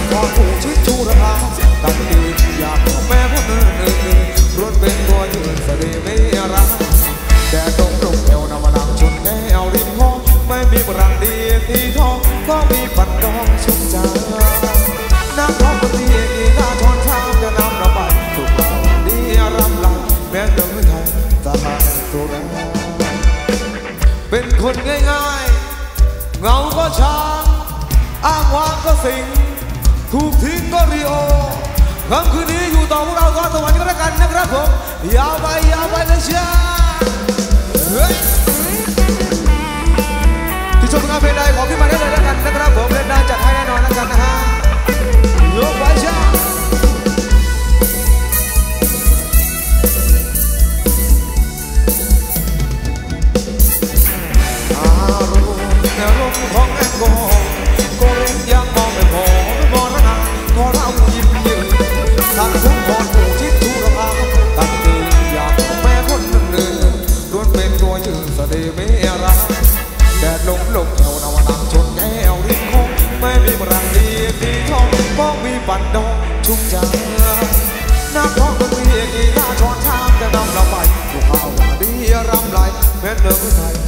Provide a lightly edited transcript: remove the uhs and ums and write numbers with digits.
พอผู้ชิดชูระพาตั้งยืนอยากแม่คนอื่นรถเป็นตัวยืนเสด็จไม่รักแต่ตรงเอวนำมาลังชนแก้วริมห้องไม่มีรังดีที่ท้องก็มีปัดดองชุ่มใจน้ำท้องคนที่อีกาชอนช้างจะนำระบายถูกเราดีรำลายแม้เดินไทยจะหายตัวแรเป็นคนง่ายๆเงาก็ช้างอ้างว้างก็สิงถูกทิ้งก็รีโอค่ำคืนนี้อยู่ต่อพวกเราก็สวัสดีกันแล้วกันนะครับผมยาวไปเลยเชียวที่ชมงานเพลงใดขอขึ้นมาได้เลยแล้วกันนะครับผมเล่นได้จัดให้แน่นอนแล้วกันนะฮะยกไว้เชียวอารมณ์ของแอลกอฮอล์ก็เร่งยังมองไม่พอไม่มองแล้วนะพอเรายิ้มยืนทางทุกคนผู้ชิดชูระพาตั้งยืนอยากแม่คนหนึ่งล้วนเป็นตัวยืนเสด็จไม่รักแดดลมแถวนาวนังชนแก้วริมคงไม่มีรังดีที่ท้องก็มีปันดองชุ่มใจน้ำท้องก็มีอีกหน้าช้อนชามจะนำเราไปลูกข้าวดีรำไหลแม้เดินไทย